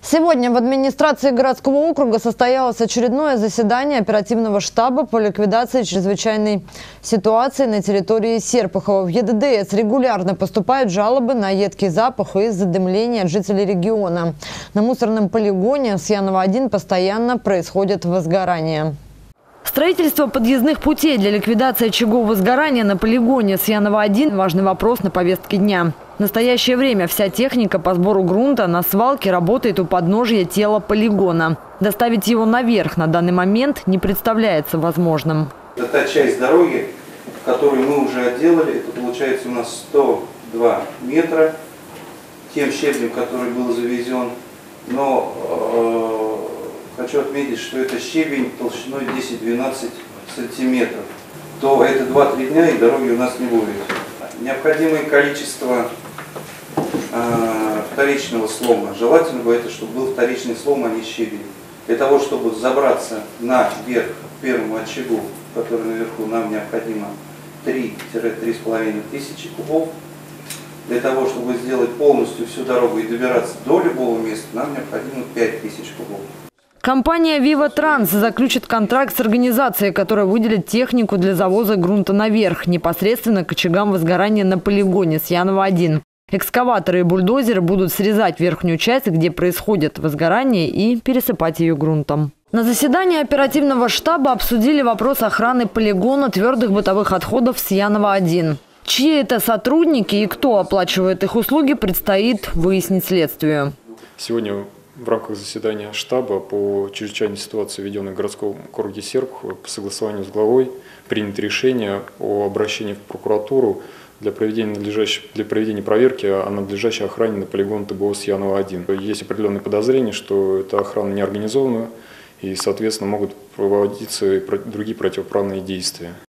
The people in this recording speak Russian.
Сегодня в администрации городского округа состоялось очередное заседание оперативного штаба по ликвидации чрезвычайной ситуации на территории Серпухова. В ЕДДС регулярно поступают жалобы на едкий запах и задымление от жителей региона. На мусорном полигоне Сьянова-1 постоянно происходит возгорание. Строительство подъездных путей для ликвидации очагов возгорания на полигоне Сьянова-1 – важный вопрос на повестке дня. В настоящее время вся техника по сбору грунта на свалке работает у подножия тела полигона. Доставить его наверх на данный момент не представляется возможным. Это та часть дороги, которую мы уже отделали. Это получается у нас 102 метра тем щебнем, который был завезен. Но хочу отметить, что это щебень толщиной 10-12 сантиметров. То это 2-3 дня и дороги у нас не будет. Необходимое количество вторичного слома. Желательно бы это, чтобы был вторичный слом, а не щебень. Для того, чтобы забраться наверх к первому очагу, который наверху, нам необходимо 3-3,5 тысячи кубов. Для того, чтобы сделать полностью всю дорогу и добираться до любого места, нам необходимо 5000 кубов. Компания «Вива Транс» заключит контракт с организацией, которая выделит технику для завоза грунта наверх, непосредственно к очагам возгорания на полигоне Сьянова-1. Экскаваторы и бульдозеры будут срезать верхнюю часть, где происходит возгорание, и пересыпать ее грунтом. На заседании оперативного штаба обсудили вопрос охраны полигона твердых бытовых отходов Сьянова-1. Чьи это сотрудники и кто оплачивает их услуги, предстоит выяснить следствию. Сегодня в рамках заседания штаба по чрезвычайной ситуации, введенной в городском округе Серпухова, по согласованию с главой принято решение о обращении в прокуратуру для проведения проверки о надлежащей охране на полигон ТБО Сьянова-1. Есть определенные подозрения, что эта охрана не организована и, соответственно, могут проводиться и другие противоправные действия.